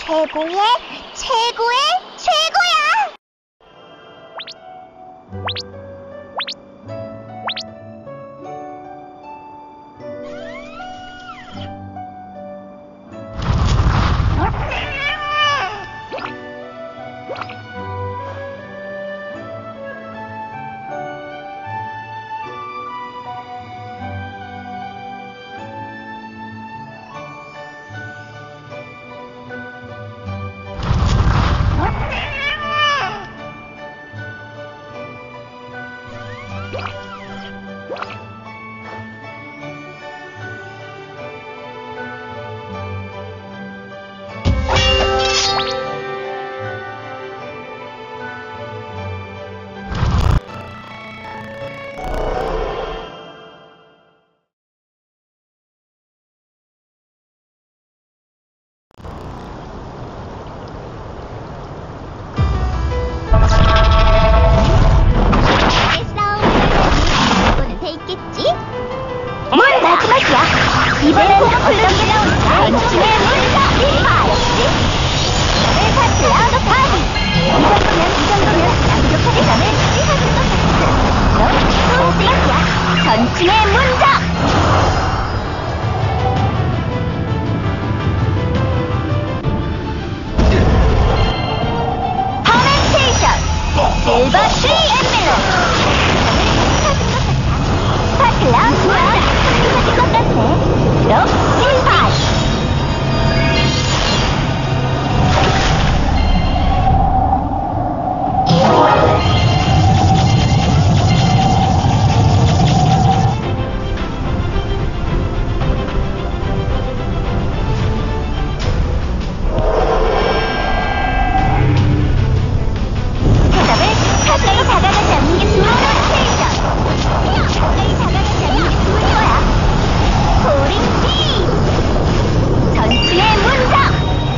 최고의 최고의 최고야! 이번엔 어떤 게 나올까? 전진의 문자! 을 파트 아웃 파티! 이 정도면 부족하게 남을 수리하는 것 같아. 그럼 소생이야. 전진의 문자! 퍼멘테이션! 실버 3 엠멜로! 파트 아웃 문자! 것 같아. 그럼 실패! 해답을 가까이 다가가지 않는 게 좋은 로테이션! 가까이 다가가지 않는 게 좋은 거야! 소리! 전투의 문장!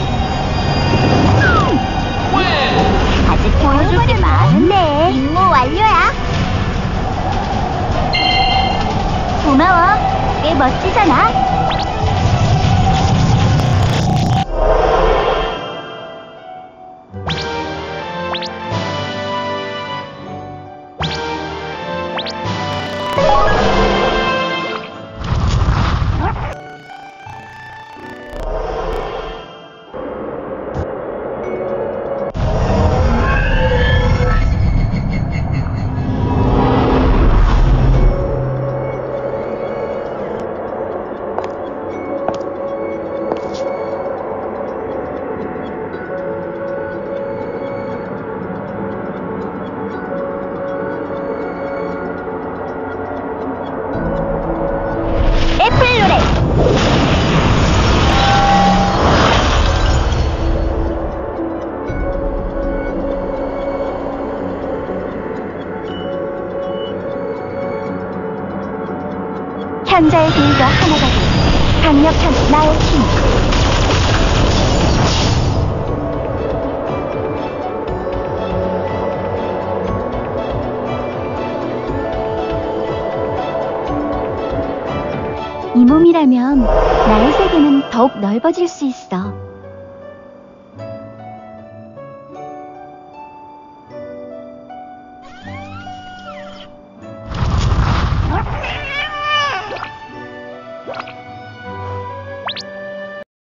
아직 보여줄 게 많은데 임무 완료야! 고마워! 꽤 멋지잖아? 현자의 길과 하나가 된 강력한 나의 힘. 이 몸이라면 나의 세계는 더욱 넓어질 수 있어.